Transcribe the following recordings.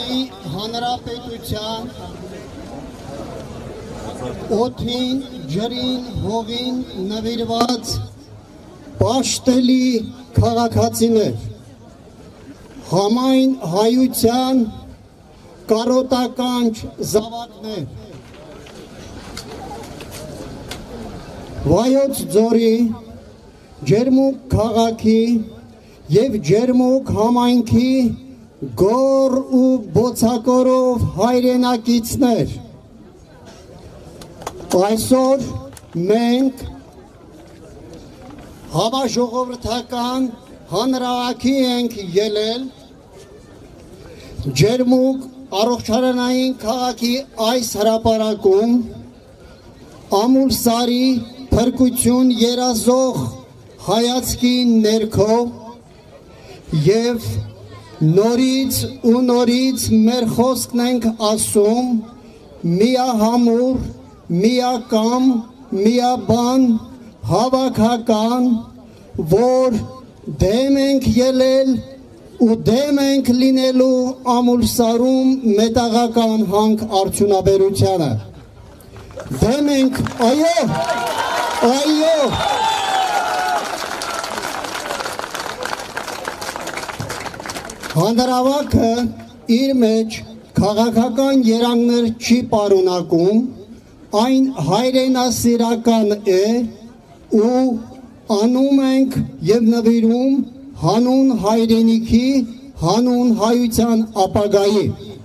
Հայաստանի Հանրապետության օդին, ջրին, հողին նվիրված պաշտելի քաղաքացիներ, համայն հայության կարոտականչ զավակներ, Վայոց ձորի ջերմուկ քաղաքի և ջերմուկ համայնքի գոռ ու բոցակորով հայրենակիցներ, այսօր մենք համաժողովրդական հանրահավաքի ենք ելել ջերմուկ առողջարանային քաղաքի այս հրապարակում ամուլսարի փրկություն երազող հայացքի ներքո և նորից ու նորից մեր խոսքն ենք ասում միահամուռ, միակամ, միաբան, հավաքական, որ դեմ ենք ելել ու դեմ ենք լինելու ամուլսարում մետաղական հանք արդյունաբերությանը։ Դեմ ենք, այո, այո։ Հանրահավաքը իր մեջ քաղաքական երանգներ չի պարունակում, այն հայրենասիրական է ու անում ենք և նվիրում հանուն հայրենիքի, հանուն հայության ապագայի։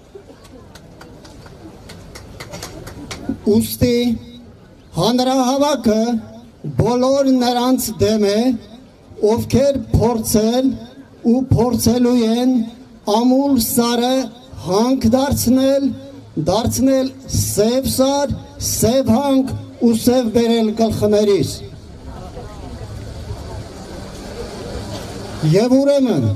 Ուստի հանրահավաքը բոլոր նրանց դեմ է, ովքեր փորձել ու փորձելու են ամուլ սարը հանք դարձնել սև սար, սև հանք ու սև բերել գլխներիս։ Եվ ուրեմն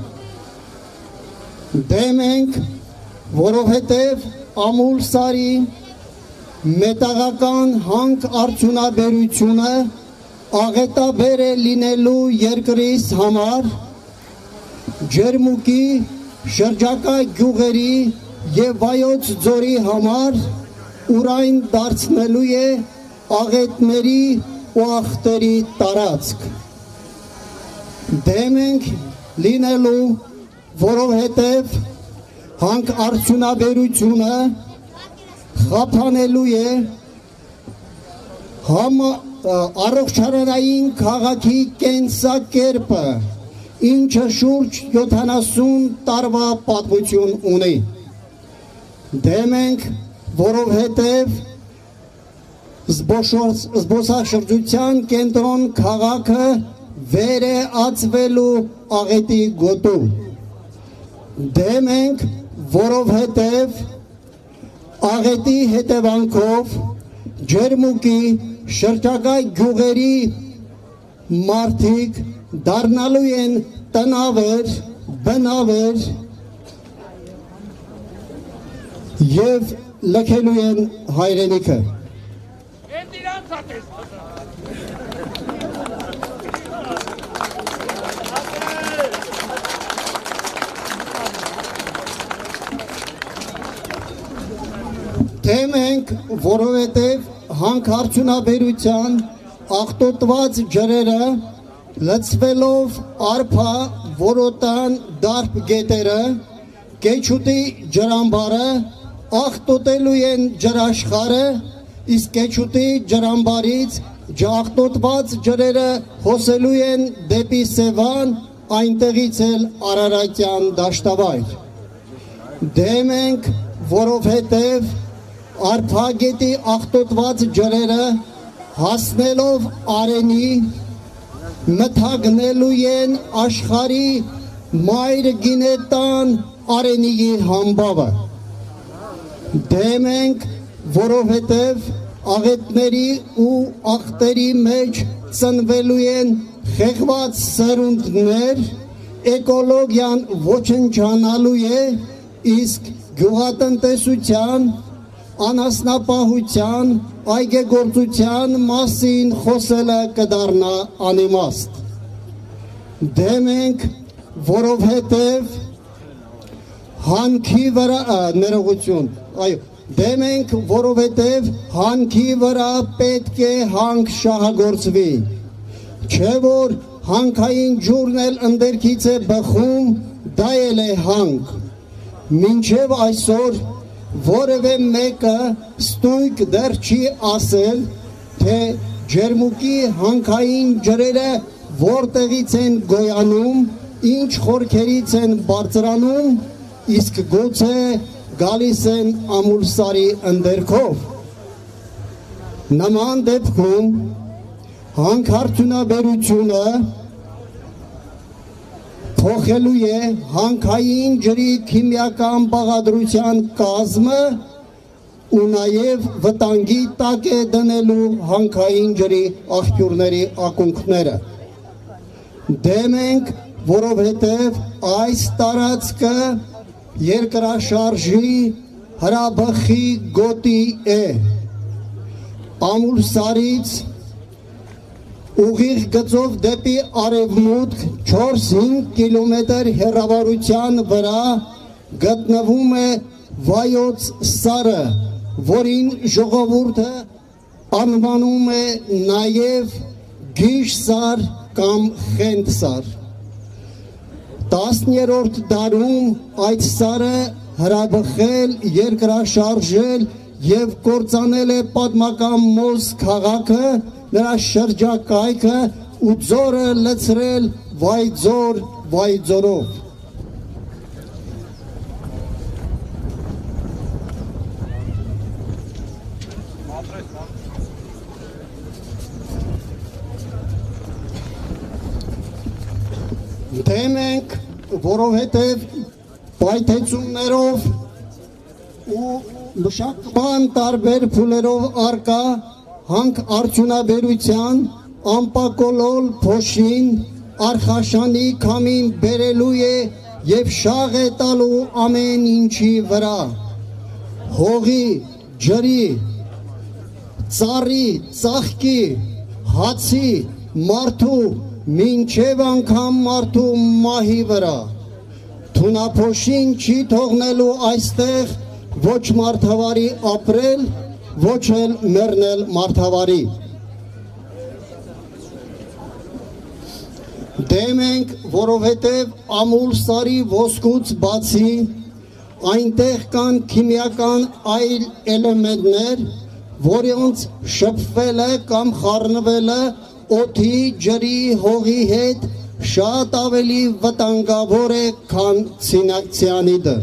դեմ ենք, որովհետև ամուլ սարի մետաղական հանք արդյունաբերությունը աղետաբեր է լինելու երկրիս համար, ջերմուկի, շրջակա գյուղերի և Վայոց ձորի համար, ուրայն դարձնելու է աղետների ու ախտերի տարածք։ Դեմ ենք լինելու, որովհետև հանք արդյունաբերությունը խափանելու է առողջարանային քաղաքի կենսակերպը, ինչը շուրջ 70 տարվա պատմություն ունի։ Դեմ ենք, որովհետև զբոսաշրջության կենտրոն քաղաքը վեր է ածվելու աղետի գոտու։ Դեմ ենք, որովհետև աղետի հետևանքով ջերմուկի շրջակա գյուղերի մարդիկ դառնալու են տնավեր, բնավեր և լքելու են հայրենիքը։ Դեմ ենք, որովհետև հանք արդյունաբերության աղտոտված ջրերը լցվելով արփա, որոտան, դարբը գետերը, կեչուտի ջրամբարը աղտոտելու են ջրաշխարը, իսկ կեչուտի ջրամբարից աղտոտված ջրերը հոսելու են դեպի Սևան, այնտեղից էլ Արարատյան դաշտավայր։ Դեմ ենք, որովհետև արփագետի աղտոտված ջրերը հասնելով Արենի մթագնելու են աշխարհի մայր գինետան Արենիի համբավը։ Դեմ ենք, որովհետև աղետների ու ախտերի մեջ ծնվելու են խեղված սերունդներ, էկոլոգիան ոչնչանալու է, իսկ գյուղատնտեսության, անասնապահության, այգեգործության մասին խոսելը կդառնա անիմաստ։ Դեմ ենք, որովհետև հանքի վրա ներողություն, այո, դեմ ենք, որովհետև հանքի վրա պետք է հանք շահագործվի, չէ որ հանքային ջուրն էլ ընդերքից է բխում, դա էլ է հանք, մինչև այսօր որևէ մեկը ստույգ դեռ չի ասել, թե ջերմուկի հանքային ջրերը որտեղից են գոյանում, ինչ խորքերից են բարձրանում, իսկ գուցե գալիս են Ամուլսարի ընդերքով։ Նման դեպքում հանքարդյունաբերությունը փոխելու է հանքային ջրի քիմիական բաղադրության կազմը ու նաև վտանգի տակ է դնելու հանքային ջրի աղբյուրների ակունքները։ Դեմ ենք, որովհետև այս տարածքը երկրաշարժի հրաբխի գոտի է։ Ամուլսարից ուղիղ գծով դեպի արևմուտք 4-5 կիլոմետր հեռավորության վրա գտնվում է Վայոց սարը, որին ժողովուրդը անվանում է նաև Գիշ սար կամ Խենթ սար։ 10-րդ դարում այդ սարը հրաբխել, երկրաշարժել և կործանել է պատմական Մոզ քաղաքը, նրա շրջակայքը ու ձորը լցրել Վայձոր Վայձորով։ Դեմ ենք, որովհետև պայթեցումներով ու մշակման տարբեր փուլերով արկա հանք արդյունաբերության անպակոլոլ փոշին Արխաշանի քամին բերելու է և շաղ է տալու ամեն ինչի վրա, հողի, ջրի, ծառի, ծաղկի, հացի, մարդու, մինչև անգամ մարդու մահի վրա, թունափոշին չի թողնելու այստեղ ոչ մարդավարի ապրել, ոչ էլ մեռնել մարդավարի։ Դեմ ենք, որովհետև Ամուլսարի ոսկուց բացի այնտեղ կան քիմիական այլ էլեմենտներ, որոնց շփվելը կամ խառնվելը օդի, ջրի, հողի հետ շատ ավելի վտանգավոր է, քան ցիանիդը։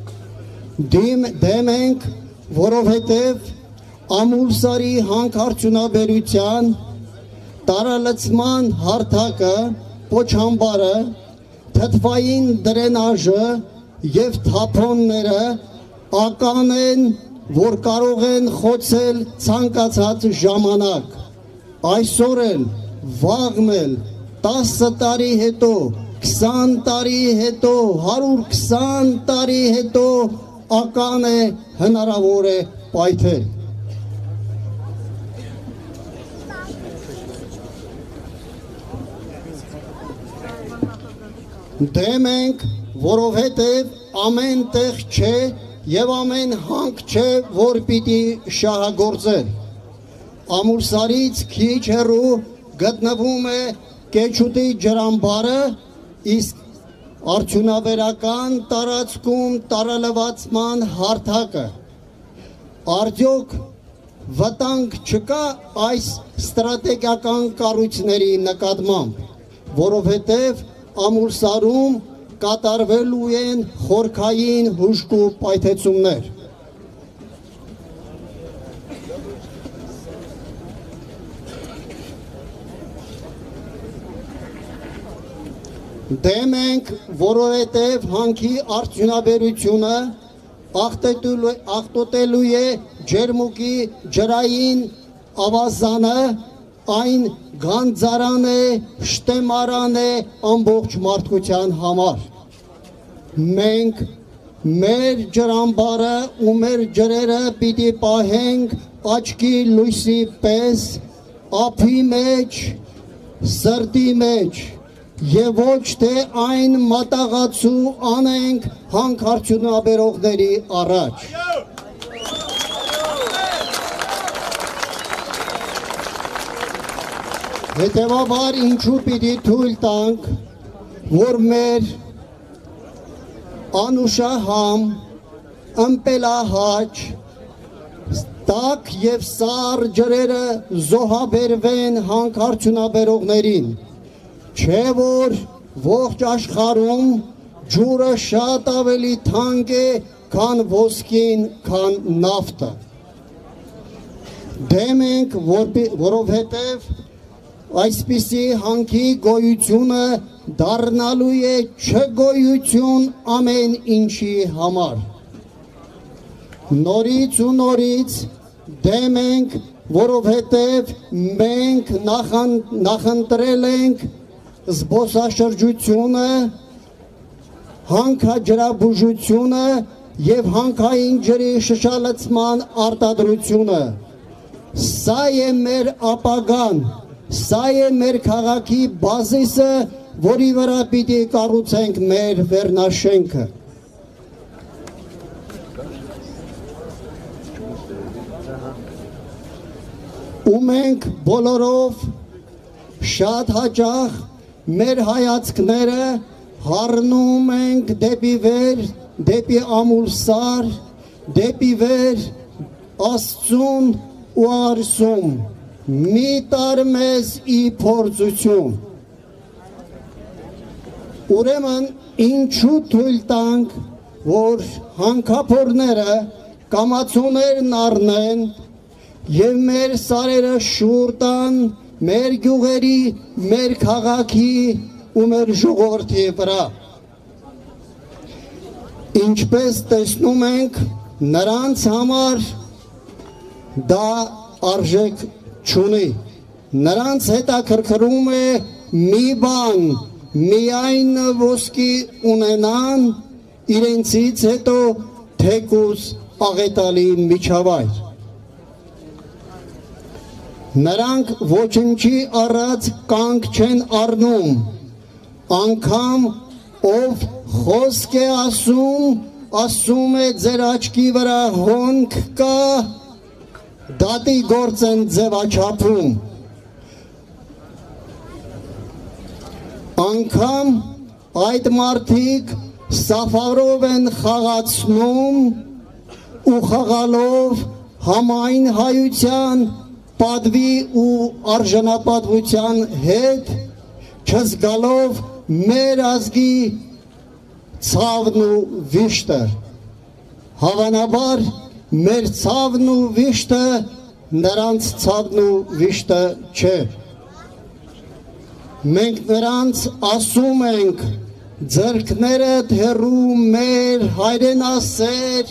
Դեմ ենք, որովհետև Ամուլսարի հանքարդյունաբերության տարալցման հարթակը, պոչամբարը, թթվային դրենաժը և թափոնները ական են, որ կարող են խոցել ցանկացած ժամանակ, այսօր էլ, վաղն էլ, 10 տարի հետո, 20 տարի հետո, 120 տարի հետո ական է, հնարավոր է պայթել։ Դեմ ենք, որովհետև ամեն տեղ չէ և ամեն հանք չէ, որ պիտի շահագործել։ Ամուլսարից քիչ հեռու գտնվում է Կեչուտի ջրամբարը, իսկ արդյունաբերական տարածքում տարալվացման հարթակը։ Արդյոք վտանգ չկա այս ստրատեգիական կառույցների նկատմամբ, որովհետև Ամուլսարում կատարվելու են խորքային հուժկու պայթեցումներ։ Դեմ ենք, որովհետև հանքի արդյունաբերությունը աղտոտելու է ջերմուկի ջրային ավազանը, այն գանձարան է, շտեմարան է ամբողջ մարդկության համար։ Մենք մեր ջրամբարը ու մեր ջրերը պիտի պահենք աչքի լույսի պես, ափի մեջ, սրտի մեջ, եւ ոչ թե այն մատաղացու անենք հանքարդյունաբերողների առաջ։ Հետևաբար ինչու պիտի թույլ տանք, որ մեր անուշահամ, ըմպելահաչ, տաք և սառ ջրերը զոհաբերվեն հանքարդյունաբերողներին, չէ որ ողջ աշխարհում ջուրը շատ ավելի թանկ է, քան ոսկին, քան նավթը։ Դեմ ենք, որովհետև այսպիսի հանքի գոյությունը դառնալու է չգոյություն ամեն ինչի համար։ Նորից ու նորից դեմ ենք, որովհետև մենք նախընտրել ենք զբոսաշրջությունը, հանքաջրաբուժությունը և հանքային ջրի շշալցման արտադրությունը։ Սա է մեր ապագան, սա է մեր քաղաքի բազիսը, որի վրա պիտի կառուցենք մեր վերնաշենքը։ Ու մենք բոլորով շատ հաճախ մեր հայացքները հառնում ենք դեպի վեր, դեպի ամուլսար, դեպի վեր Աստծուն ու արսում, մի տար մեզ ի փորձություն։ Ուրեմն ինչու թույլ տանք, որ հանքափորները կամացուներն առնեն և մեր սարերը շուռ տան մեր գյուղերի, մեր քաղաքի ու մեր ժողովրդի վրա։ Ինչպես տեսնում ենք, նրանց համար դա արժեք չունի, նրանց հետաքրքրում է մի բան, միայն ոսկի ունենան, իրենցից հետո թեկուզ աղետալի միջավայր։ Նրանք ոչնչի առած կանգ չեն առնում, անգամ ով խոսք է ասում է ձեր աչքի վրա հոնք կա, դատի գործ են ձևաչափում։ Անգամ այդ մարդիկ սաֆարով են խաղացնում ու խաղալով համայն հայության պատվի ու արժանապատվության հետ, չզգալով մեր ազգի ցավն ու վիշտը։ Հավանաբար մեր ցավն ու վիշտը նրանց ցավն ու վիշտը չէ։ Մենք նրանց ասում ենք, ձեռքներդ հեռու մեր հայրենասեր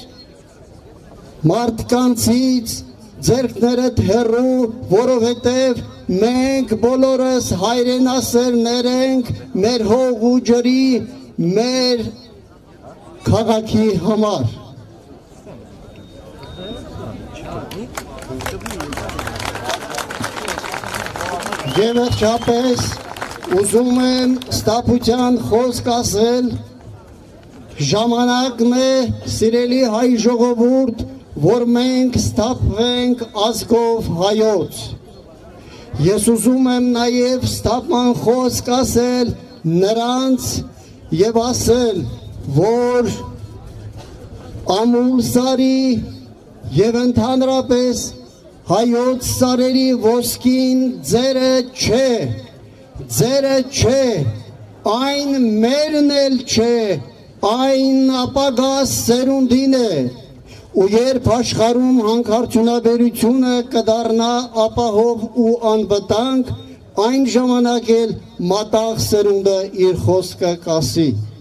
մարդկանցից, ձեռքներդ հեռու, որովհետև մենք բոլորս հայրենասերներ ենք մեր հող ու ջրի, մեր քաղաքի համար։ Եվ վերջապես ուզում եմ ստապության խոսք ասել, ժամանակն է, սիրելի հայ ժողովուրդ, որ մենք ստապվենք ազգով հայոց։ Ես ուզում եմ նաև ստապման խոսք ասել նրանց և ասել, որ ամուլ սարի և ընդհանրապես հայոց սարերի ոսկին ձերը չէ, այն մերն էլ չէ, այն ապագա սերունդին է, ու երբ աշխարհում հանքարդյունաբերությունը կդառնա ապահով ու անվտանգ, այն ժամանակ էլ մատաղ սերունդը իր խոսքը կասի։